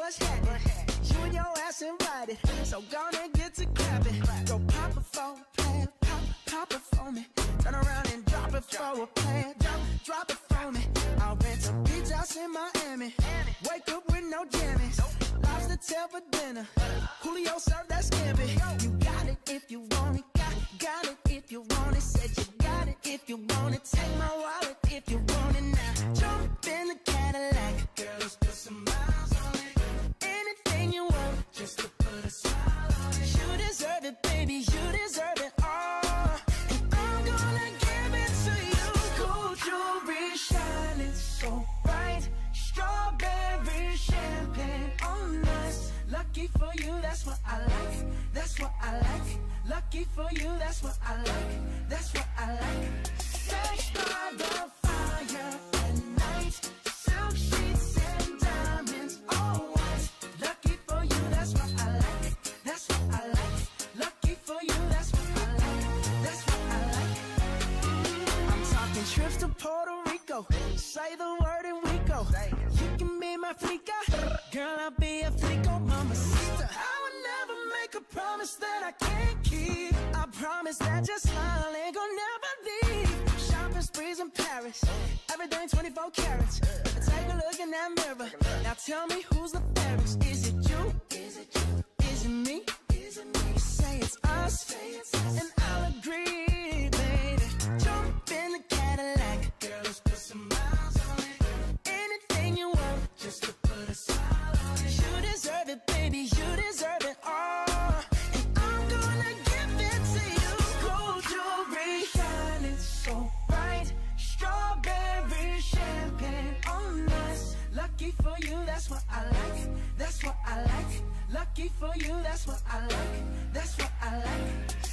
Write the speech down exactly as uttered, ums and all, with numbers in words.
what's happening? You and your ass invited, so gonna get to clapping. Go pop it for a plan, pop, pop it for me. Turn around and drop it for a plan, drop, drop it for me. I'll rent a beach house in Miami. Wake up with no jammies. Lobster tail for dinner. Julio served that scampi. You got it if you want it, got, got it if you want it. Said you got it if you want it. Take my wallet if you want it now. Jump in the Cadillac, girl, let's put some miles on it. Anything you want, just to put a smile on it. You deserve it, baby, you deserve it all. And I'm gonna give it to you. Gold jewelry shining so bright. Strawberry champagne on us. Lucky for you, that's what I like. That's what I like. Lucky for you, that's what I like. That's what I like. Sex by the fire at night. Silk sheets and diamonds, all white. Lucky for you, that's what I like. That's what I like. Lucky for you, that's what I like. That's what I like. I'm talking trips to Puerto Rico. Say the word and we go. You can be my flica, girl, I'll be a flico, mamacita. I would never make a promise that I can't keep. I promise that your smile ain't gonna never leave. Shopping sprees in Paris, everything twenty-four carats. Take a look in that mirror. Now tell me who's the fairest. Is it you? Is it you? Is it me? Is it me? You say it's us, and I'll agree, baby. Jump in the Cadillac, girl, let's put some miles on it. Anything you want, just to put a smile on it. You deserve it, baby, you deserve it all. And I'm gonna give it to you. Gold jewelry shining so bright. Strawberry champagne on us. Lucky for you, that's what I like. That's what I like. Lucky for you, that's what I like. That's what I like.